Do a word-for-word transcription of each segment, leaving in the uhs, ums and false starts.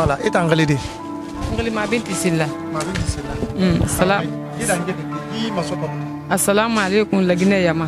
voilà et anglais de ngali ma binti silla ma binti silla mm salam ida ngede di masoto assalamu alaikum lagine yama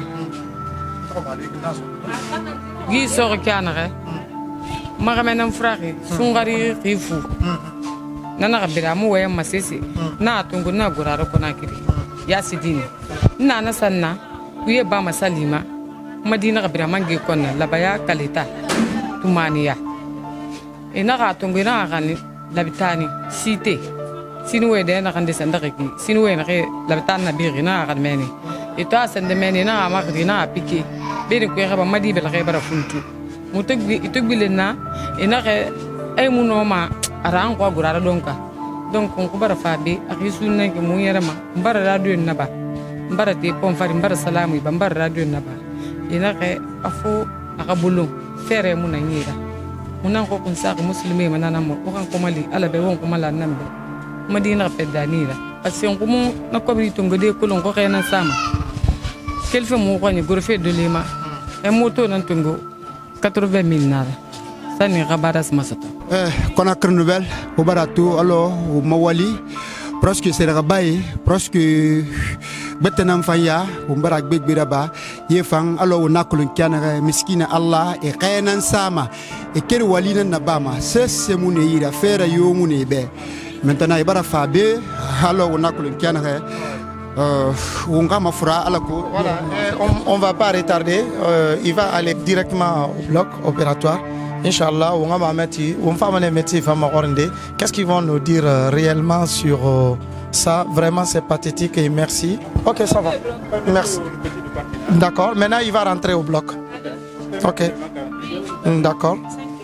gi sor kana re maga menam fraki sungari khifu nana kabira mu waya masisi na tungu na guraro kona kiri ya sidini na na sanna kuye ba masalima madina kabira mangi konna labaya kalita tumaniya ina ga tungu na ga ni labitani site sinu we de na kan desanda ki sinu we na ke labitan na biri na ga meni ito asande meni na ma kiri na piki biri ku ga ba madi bela ga bara funtu mutugbi itugbi na ina ke ay munoma aran ko gurara donka donc ko bara fabi akisu na ke mu yara ma bara radio na ba bara te pon fari bara salamu ba bara radio na ba ina ke afo akabulu fere mu na nyira munan ko kun sa muslimi manana mo ko kan ko mali ala be won ko mala nambe madina pedanira parce ko mo na ko bi tungo de ko lon ko kena sama kelfe mo ko ni gorfe de lima e moto nan tungo quatre-vingt mille nara sani gabaras masato eh Conakry nouvelle o baratu allo o mawali presque c'est rabaye presque betanam fanya o barak begbira ba yefang allo o nakulun kana miskina allah e kaynan sama e ker walina nabama c'est mune ira fera yo mune be maintenant ibara fabe allo o nakulun kana euh on va voilà on, on va pas retarder euh, il va aller directement au bloc opératoire. Inch'Allah, on va mettre, on va mettre, qu'est-ce qu'ils vont nous dire euh, réellement sur euh, ça? Vraiment, c'est pathétique et merci. Ok, ça va. Merci. D'accord. Maintenant, il va rentrer au bloc. Ok. D'accord.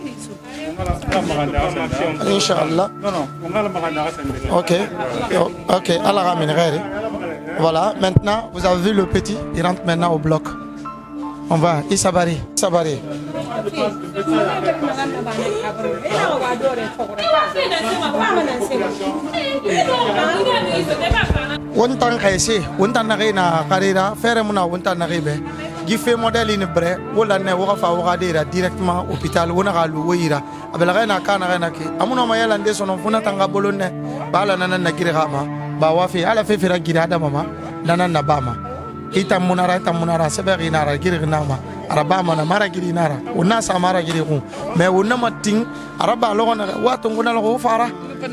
Inch'Allah. Ok. Ok. Allah voilà. Maintenant, vous avez vu le petit. Il rentre maintenant au bloc. On va. Isabari. Isabari. Wontan kaisi, wontan na carrière, faire mon wontan n'arrive. Gife modèle in bre, wala ne waka fa waka dira directement hôpital, wona ga lu wira. Abela na kana na ki. Amuno mayala nde sono funa tanga bolonne. Bala nana na girama, ba wafi ala fe fira girada mama, nana na bama. Ita munara ita munara seberi nara girnama. Arabama na mara giri nara una sa mara giri ku me una mating araba lo na watu nguna lo fara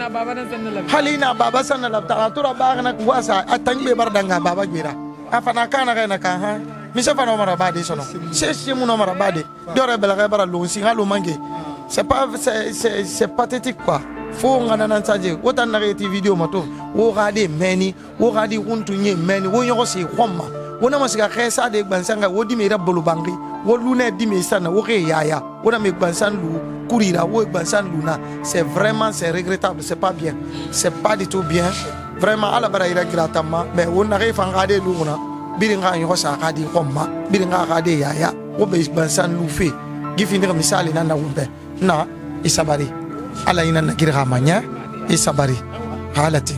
halina baba sana la tatura ba na wasa atangbe bardanga baba gira afana kana kana ka ha mi se fana mara badi sono se se mu no mara badi dore bela ga bara lo singa lo mangi c'est pas c'est c'est pathétique quoi fo ngana nan saje wotan na ti video moto wo gade meni wo gade huntu nye meni wo yoko si khomma wona masika khesa de bansanga wodi me rabulu bangi wo luna di me sana wo ke yaya wona me bansan lu kurira wo bansan luna c'est vraiment c'est regrettable c'est pas bien c'est pas du tout bien vraiment ala bara ira gratama mais wona ke fanga de luna biringa yo sa ka di khomma biringa ka de yaya wo be bansan lu fe gifinira misali na na wumbe na isabari ala ina na girga manya isabari halati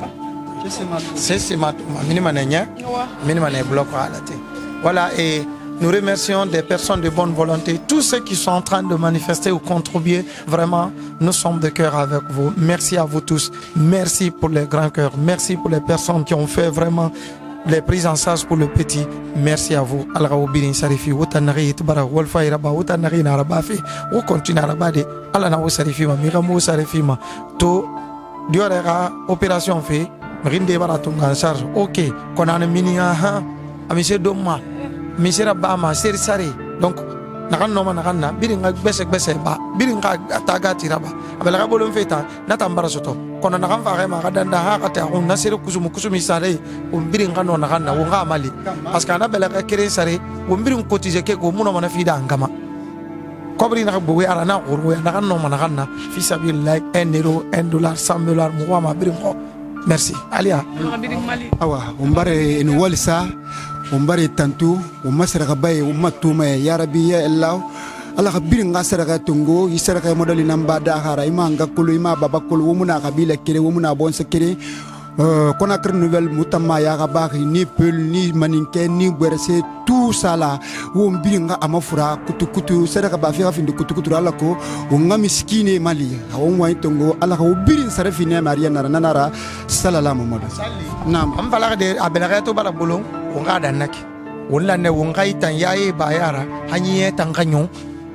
c'est c'est ma minimum minimum bloc halati voilà et nous remercions des personnes de bonne volonté, tous ceux qui sont en train de manifester ou contribuer. Vraiment, nous sommes de cœur avec vous. Merci à vous tous. Merci pour les grands cœurs. Merci pour les personnes qui ont fait vraiment les prises en charge pour le petit. Merci à vous. Allah obéit sarifi wotanari tbara wolfa iraba wotanari naraba fi wo continue araba de Allah na wo sarifi ma mi mo sarifi ma to diorera opération fait rinde bara tunga en charge. OK, konana mini ha amise domma misera ba ma seri sari donc nakan no man nakan na biringa bese bese ba biringa taga tiraba abela ka bolon feta na tambara soto kono nakan fa ma ka danda ha ka ta on na seri kusumu kusumi sare on biringa no nakan na wonga mali parce que na bela ka kere sare on birin cotiser ke ko muno mana fida ngama kobri na bo ara na ko ya nakan no man nakan na fi sabilillah un euro un dollar cent dollars mo ma birin ko merci alia awa on bare en walsa umbari tantu umasara bay umatuma ya rabbi ya allah ala khabir ngasara ka tungo isara ka modali namba da hara ima ngakulu ima babakulu umuna kabila kire umuna bonse kire Conakry nouvelle mutama ya ga ba ni Peul ni Maninké ni Gwerse tout ça là wo mbiringa amafura kutu kutu sadaka ba fiya finde kutu kutu ala ko wo ngami skine mali wo moy tongo ala ko birin sarafine maria nara nanara sallallahu muhammad nam am fala de abelaga to bala bolon wo ngada nak wala ne wo ngai tan yayi ba yara hanyi tan kanyo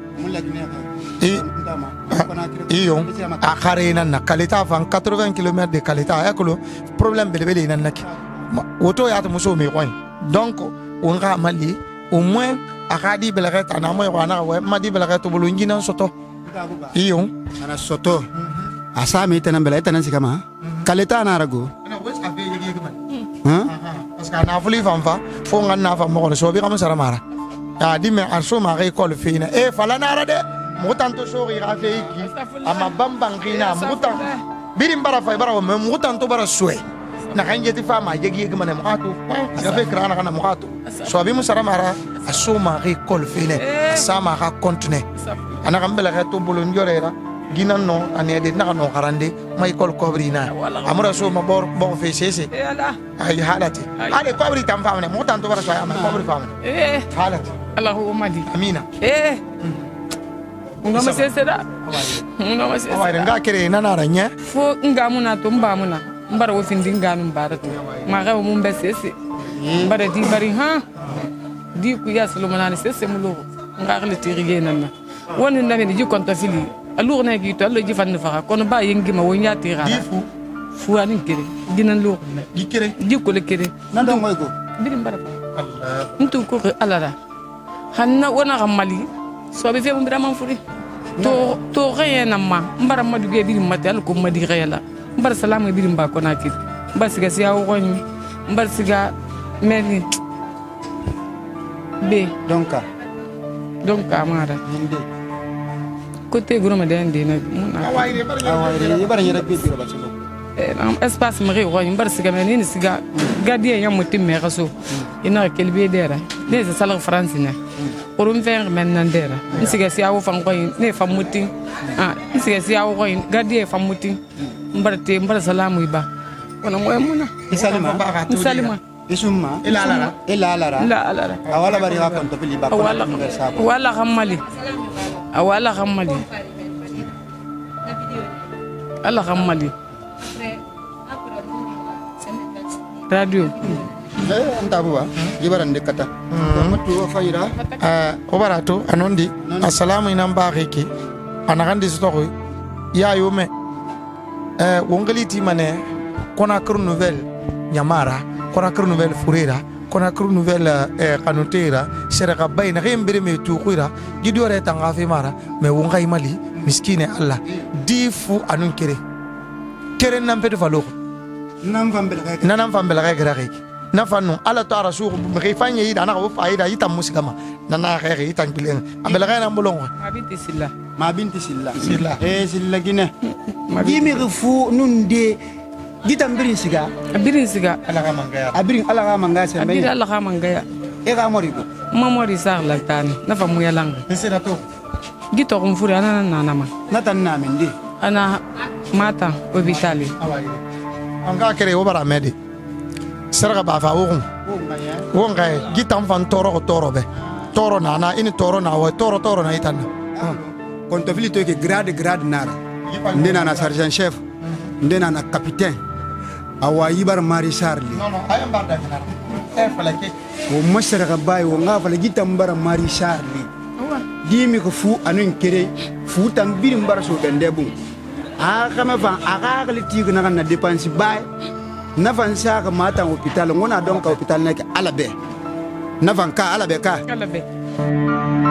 iyo a khare nan na kalita fan quatre-vingts kilomètres de kalita yakolo problème belebele nan nak woto ya to muso me koy donc on ga mali au moins a khadi belaga tan na moy wana wa madi belaga to bolu ngina soto iyo ana soto asa me tan belaga tan sikama kalita na rago ana wes ave yegi man hein parce que na fuli fan fa fo ngan na fa mo so bi kam sara mara ya di me arso ma école fina e fala na ra de mutanto sori rafeiki ama bambangina mutan birim bara fay bara me mutanto bara suwe na kanjeti fama yegi yegi man muatu gabe krana kana muatu so bi musara mara asoma école fina sama ka continue ana kambela ka to bolo njorera ginan no anede na no karande ma école cobrina amura so ma bor bon fe sese ay halati ale cobri tam famne mutanto bara so ama cobri famne eh halati Allahu madi amina eh nga masesera nga masesera awai nga kere nana ranya fo nga muna to mba muna mbara wo findi nga nu mbara to ma ga mo mbesese mbara di bari ha di ku ya sulu manani sese mulo nga xale tiri nan na woni na ni ji konta fili alu na gi to alu ji fan fa kono ba yengi ma wonya tira di fu fu ani kere dinan lo di kere di ko le kere nan do ngoy ko biri mbara Allah ntu ko alara hanna wona gamali so be fe mbira man furi to to reyena ma mbara madu ge biri matal ko madi reyala mbar salam ge biri mba ko nakit mbar siga siya wo ni mbar siga meni be donc donc amara inde côté gro ma dende na muna awai de bari awai de bari yera be biro basilo eh espace mari wo ni mbar siga meni siga gadie yam mutim me raso ina kelbe dera ne sa sala france ne orum fer men nandera nsiga si awu fan ko ne famutin ah nsiga si awu ko gadie famutin mbarte mbar salamu iba wana moy muna isalima isalima isumma ila alara ila alara la alara awala bari ha konto fili ba wala wala khamali awala khamali ala khamali radio eh antabuwa jibaran de kata matu fayira eh obarato anondi assalamu inam baariki anagandi story ya yume eh wongaliti mane Conakry nouvelle nyamara Conakry nouvelle furera Conakry nouvelle eh kanotera seraka bayna gembere me tuqira gidore tanga fi mara me wongai mali miskine allah difu anun kere kere nampe de valo nam fambel ga nanam fambela ga gara ki na fanu ala to ara su be fanye yi dana ko faida yi tam musigama nana ga yi tan bilen abela ga na bolon mabiti silla ma binti silla Silla. eh silla gine gimi fu nunde gitam birin siga abirin siga ala ga mangaya abirin ala ga manga se abiri mai ala khamangaya e ga mori ko mamori sar la tani na famu yalang sera to gito kum furi ana nana ma natan na mende ana mata hôpital awai anga kere o bara medi serga ba fa wo wo ngai gitam fan toro ko toro be toro nana ini toro na wo toro toro na itan konto fili to ke grade grade nara ndena na sergent chef ndena na capitaine awa yibar mari sarli non non ayam barda kana e fala ke o masara ga bay o nga fala gitam bara mari sarli dimi ko fu anun kere fu tam birim bara so bende bu a kama van aga ga liti na na dépense bay na van sa ga mata hôpital ngona donc hôpital nek alabe na van ka alabe ka kala be